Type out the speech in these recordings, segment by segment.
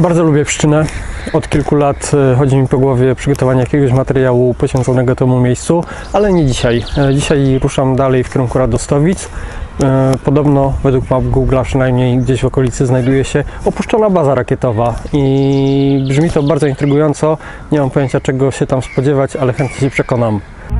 Bardzo lubię Pszczynę. Od kilku lat chodzi mi po głowie przygotowanie jakiegoś materiału poświęconego temu miejscu, ale nie dzisiaj. Dzisiaj ruszam dalej w kierunku Radostowic. Podobno, według map Google'a przynajmniej, gdzieś w okolicy znajduje się opuszczona baza rakietowa i brzmi to bardzo intrygująco. Nie mam pojęcia, czego się tam spodziewać, ale chętnie się przekonam.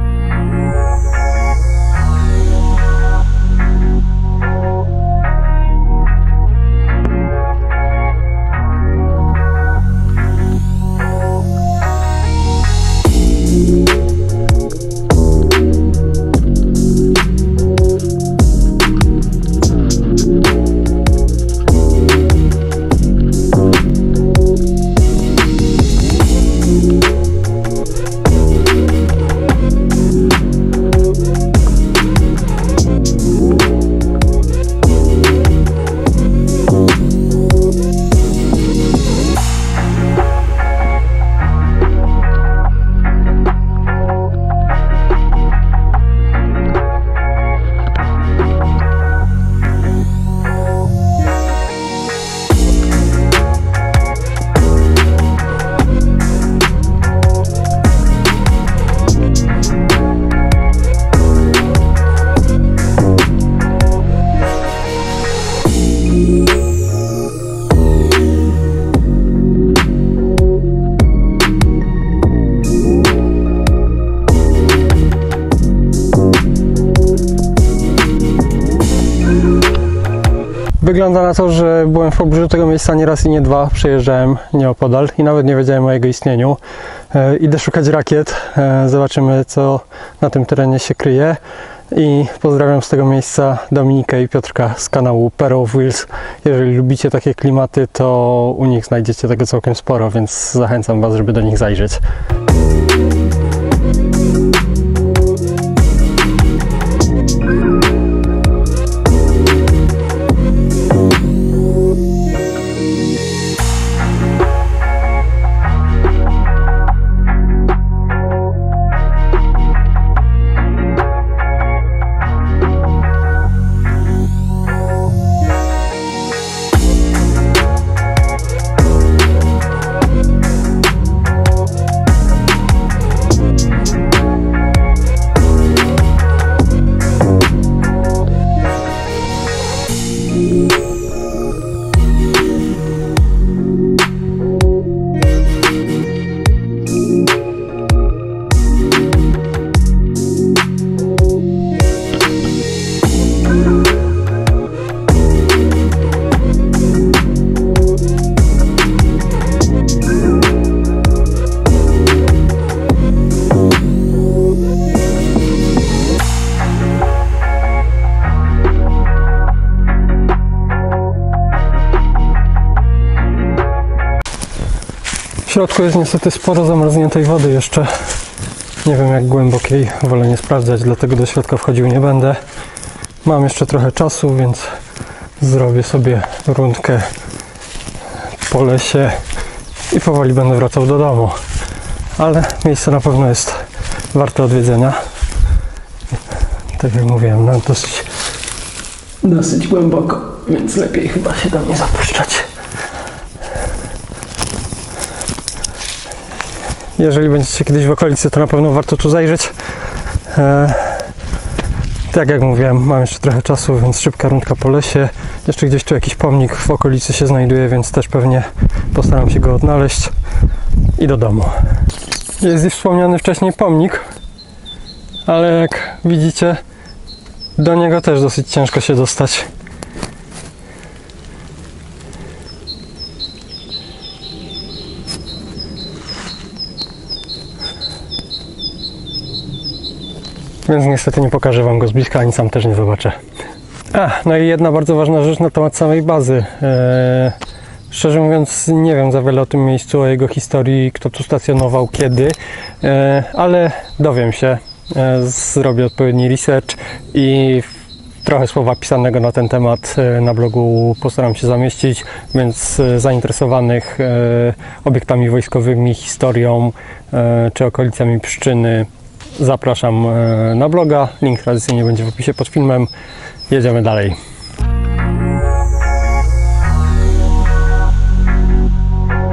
Wygląda na to, że byłem w pobliżu tego miejsca nie raz i nie dwa, przejeżdżałem nieopodal i nawet nie wiedziałem o jego istnieniu. Idę szukać rakiet, zobaczymy, co na tym terenie się kryje. I pozdrawiam z tego miejsca Dominikę i Piotrka z kanału Pair of Wheels. Jeżeli lubicie takie klimaty, to u nich znajdziecie tego całkiem sporo, więc zachęcam Was, żeby do nich zajrzeć. W środku jest niestety sporo zamarzniętej wody jeszcze. Nie wiem jak głębokiej, wolę nie sprawdzać, dlatego do środka wchodził nie będę. Mam jeszcze trochę czasu, więc zrobię sobie rundkę po lesie i powoli będę wracał do domu. Ale miejsce na pewno jest warte odwiedzenia. Tak jak mówiłem, no dosyć głęboko, więc lepiej chyba się tam nie zapuszczać. Jeżeli będziecie kiedyś w okolicy, to na pewno warto tu zajrzeć. Tak jak mówiłem, mam jeszcze trochę czasu, więc szybka rundka po lesie. Jeszcze gdzieś tu jakiś pomnik w okolicy się znajduje, więc też pewnie postaram się go odnaleźć i do domu. Jest już wspomniany wcześniej pomnik, ale jak widzicie, do niego też dosyć ciężko się dostać. Więc niestety nie pokażę Wam go z bliska, ani sam też nie zobaczę. No i jedna bardzo ważna rzecz na temat samej bazy. Szczerze mówiąc, nie wiem za wiele o tym miejscu, o jego historii, kto tu stacjonował, kiedy, ale dowiem się, zrobię odpowiedni research i trochę słowa pisanego na ten temat na blogu postaram się zamieścić, więc zainteresowanych obiektami wojskowymi, historią czy okolicami Pszczyny zapraszam na bloga. Link tradycyjnie będzie w opisie pod filmem. Jedziemy dalej.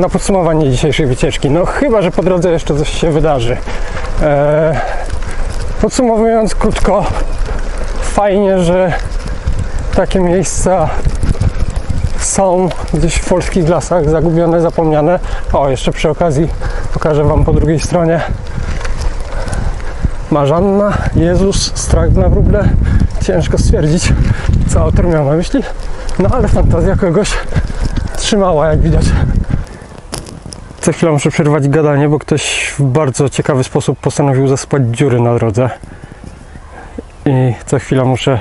na podsumowanie dzisiejszej wycieczki. No chyba, że po drodze jeszcze coś się wydarzy. Podsumowując krótko, fajnie, że takie miejsca są gdzieś w polskich lasach, zagubione, zapomniane. O, jeszcze przy okazji pokażę Wam po drugiej stronie Marzanna, Jezus, strach na wróble. Ciężko stwierdzić, co autor miał na myśli, no ale fantazja kogoś trzymała, jak widać. Co chwilę muszę przerwać gadanie, bo ktoś w bardzo ciekawy sposób postanowił zasypać dziury na drodze i co chwilę muszę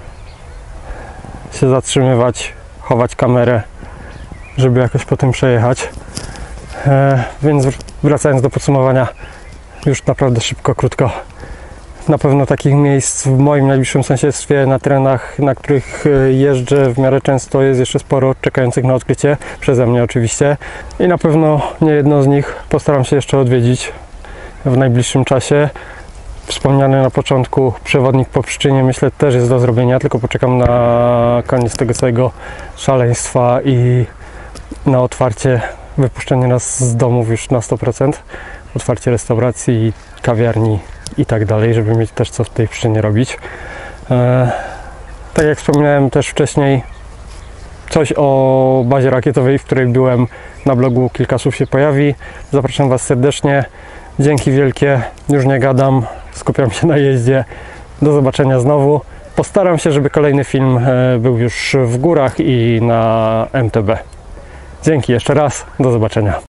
się zatrzymywać, chować kamerę, żeby jakoś po tym przejechać. Więc wracając do podsumowania, już naprawdę szybko, krótko. Na pewno takich miejsc w moim najbliższym sąsiedztwie, na terenach, na których jeżdżę w miarę często, jest jeszcze sporo czekających na odkrycie, przeze mnie oczywiście. I na pewno nie jedno z nich postaram się jeszcze odwiedzić w najbliższym czasie. Wspomniany na początku przewodnik po Pszczynie, myślę, też jest do zrobienia, tylko poczekam na koniec tego całego szaleństwa i na otwarcie, wypuszczenie nas z domów już na 100%, otwarcie restauracji, kawiarni i tak dalej, żeby mieć też co w tej Pszczynie robić. Tak jak wspominałem też wcześniej, coś o bazie rakietowej, w której byłem, na blogu kilka słów się pojawi. Zapraszam Was serdecznie. Dzięki wielkie, już nie gadam, skupiam się na jeździe. Do zobaczenia znowu. Postaram się, żeby kolejny film był już w górach i na MTB. Dzięki jeszcze raz, do zobaczenia.